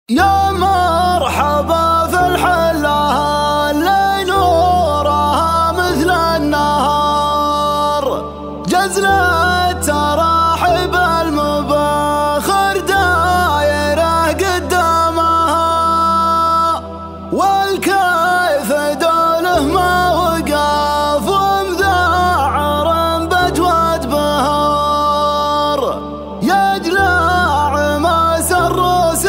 يا مرحبا في الحلة اللي نورها مثل النهار، جزلة تراحب المباخر دايره قدامها، والكيف دوله ما وقف ومذاعر بجود بهار، يجلع ما سر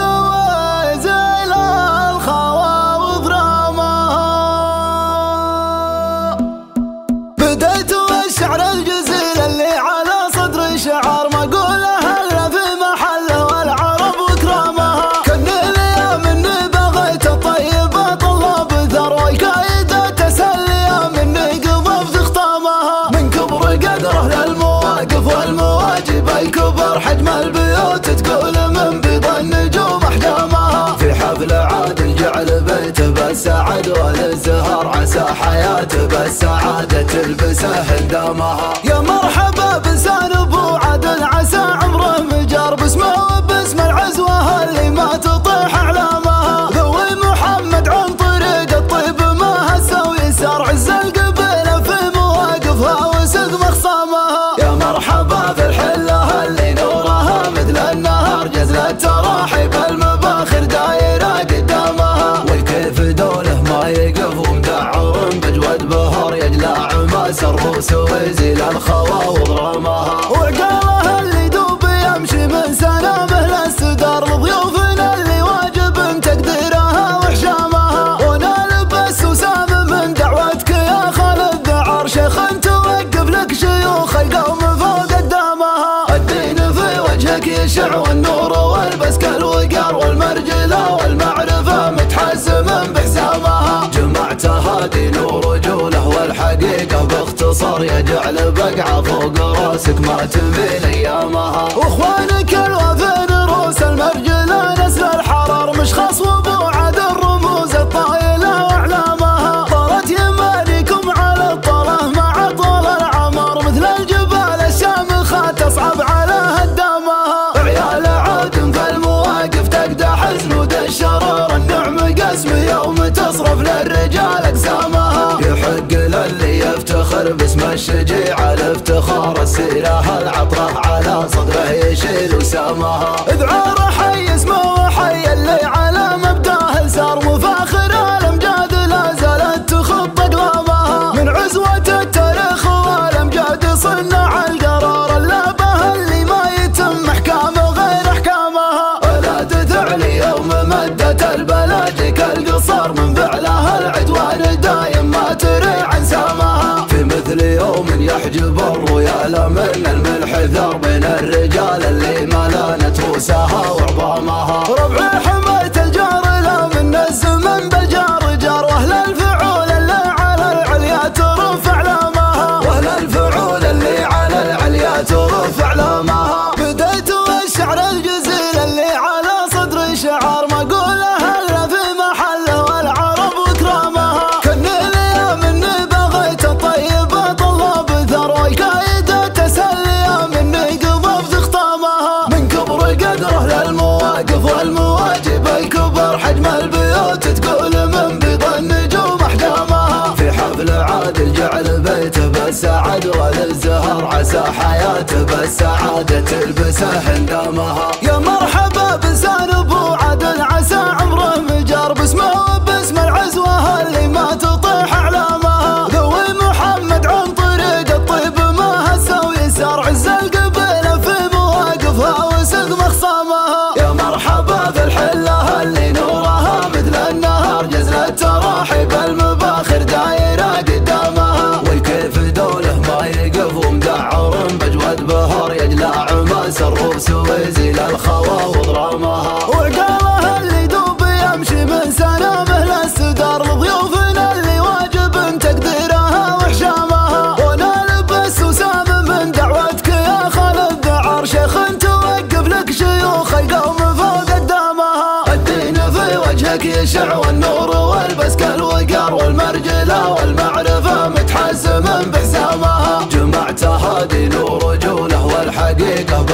الشعر الجزيل اللي على صدر شعر مقوله الا في محله والعرب وكرامها، كني لي مني بغيت الطيبه طلاب ثروه كايده تسلي مني قضفت خطامها، من كبر قدره للمواقف والمواجب الكبر حجم البيوت تقول من بيض النجوم احجامها، في حفل عاد جعل بيته بالسعد والازهار عسى حياته بالسعاده تلبسه هندامها، يا مرحبا بإنسان ابو عدل عسى عمره مجار باسمه وباسم العزوه اللي ما تطيح اعلامها، ذوي محمد عن طريق الطيب ما هسه ويسار عز القبيله في مواقفها وسقم خصامها، يا مرحبا في الحله اللي نورها مثل النهار، جزلة تراحب المباخر دايره قدامها، والكيف دوله ما يقف ومدعر بجود بهار، يجلع ماس الروس ويزيل الخوا وضرامها، وعقاله اللي دوب يمشي من سلامه للسدار، لضيوفنا اللي واجب تقديرها وحشامها، ونلبس وسام من دعوتك يا خالد ذعر، شيخ توقف لك شيوخ القوم فوق قدامها، الدين في وجهك يشع والنور والبس كالوقار، والمرجله والمعرفه متحزم بحسامها، جمعت هادي نور رجوله والحقيقه باختصار، يجعل بقعه فوق راسك ما تميل ايامها، واخوانك الوفين روس المرجله نسل الحرار، مشخص وابو عد الرموز الطايله واعلامها، طارت يمانيكم على الطله مع طول العمر، مثل الجبال الشامخه تصعب على هدامها، عيال عاد في المواقف تقدح زنود الشرار، النعم قسم يوم تصرف للرجال اقسامها، يحق للي يفتخر باسم الشجيع الافتخار، السيره العطره على صدره يشيل وسامها، اذعار حي اسمه وحي اللي على مبداه سار، مفاخر الامجاد لا زالت تخط اقلامها، من عزوه التاريخ والامجاد صنع القرار، اللابه اللي ما يتم احكامه غير احكامها، ولا تثعلي يوم مدت البلاجك القصار، من فعلها العدوان دايم ما تري عن سامها، في مثل يوم يحجب الريال من الملح ثار، بين الرجال اللي ما لانت روسها وعظامها، ربع حمايه الجار لا من الزمن بالجار جار، واهل الفعول اللي على العليا ترف اعلامها، واهل الفعول اللي على العليا ترف اعلامها، بديت الشعر الجزيل اللي على صدر شعار مقوله الا في محله والعرب وكرامها، كني لي مني بغيت الطيبه طلاب ثروه كايده تسلي مني قضفت خطامها، من كبر قدره للمواقف والمواجب الكبر حجم البيوت تقول من بيض النجوم احجامها، في حفل عاد جعل بيته بالسعد والازهار عسى حياته بالسعاده تلبسه هندامها، يا مرحبا بإنسان ابو عدل عسى عمره مجار باسمه وباسم العزوه اللي ما تطيح اعلامها، ذوي محمد عن طريق الطيب ما هسه ويسار عز القبيله في مواقفها وسقم خصامها، يا مرحبا في الحله اللي نورها مثل النهار، جزلة تراحب المباخر دايره قدامها، والكيف دوله ما يقف ومدعر بجود بهار، يجلع ماس الروس ويزيل الخوا وضرامها، وعقاله اللي دوب يمشي من سلامه للسدار، لضيوفنا اللي واجب تقديرها وحشامها، ونلبس وسام من دعوتك يا خالد ذعر، شيخ توقف لك شيوخ القوم فوق قدامها، الدين في وجهك يشع والنور والبس كالوقار، والمرجله والمعرفه متحزم بحسامها، جمعت هادي نور رجوله والحقيقه باختصار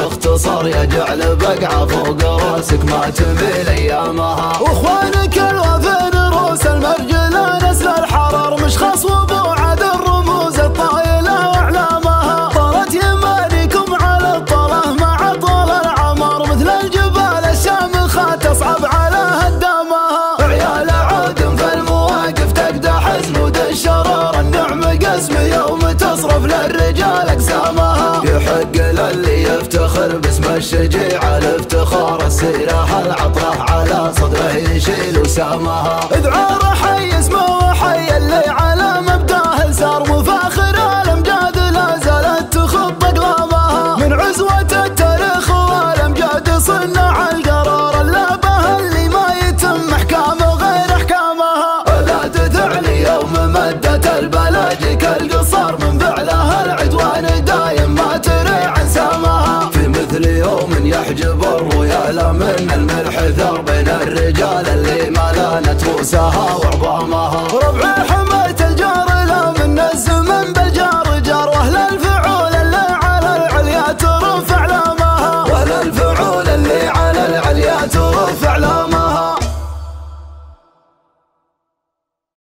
القصر يجعل بقعة فوق راسك ما تميل ايامها. واخوانك الوفين روس المرجلة نسل الحرر مشخص وبوعد الرموز الطايلة واعلامها. طالت يمانيكم على الطله مع طول العمر مثل الجبال الشامخة تصعب على هدامها. عيال عودن في المواقف تقدح زنود الشرار النعم قسم يوم تصرف للرجال اقسامها. يحق للي يفتخر باسم الشجيع الافتخار السيره العطره على صدره يشيل وسامها. اذعار حي اسمه وحي اللي على مبداه سار مفاخر الامجاد لا زالت تخط اقلامها. من عزوه التاريخ والامجاد صنع القرار اللابه اللي ما يتم احكامه غير احكامها. لا تذعني يوم مدت البلاجيك القصار من فعلها العدوان دايم ما تري عن سامها. في مثل يوم يحجب الريال من الملح ثار بين الرجال اللي ما لانت رؤوسها وعظامها. ربع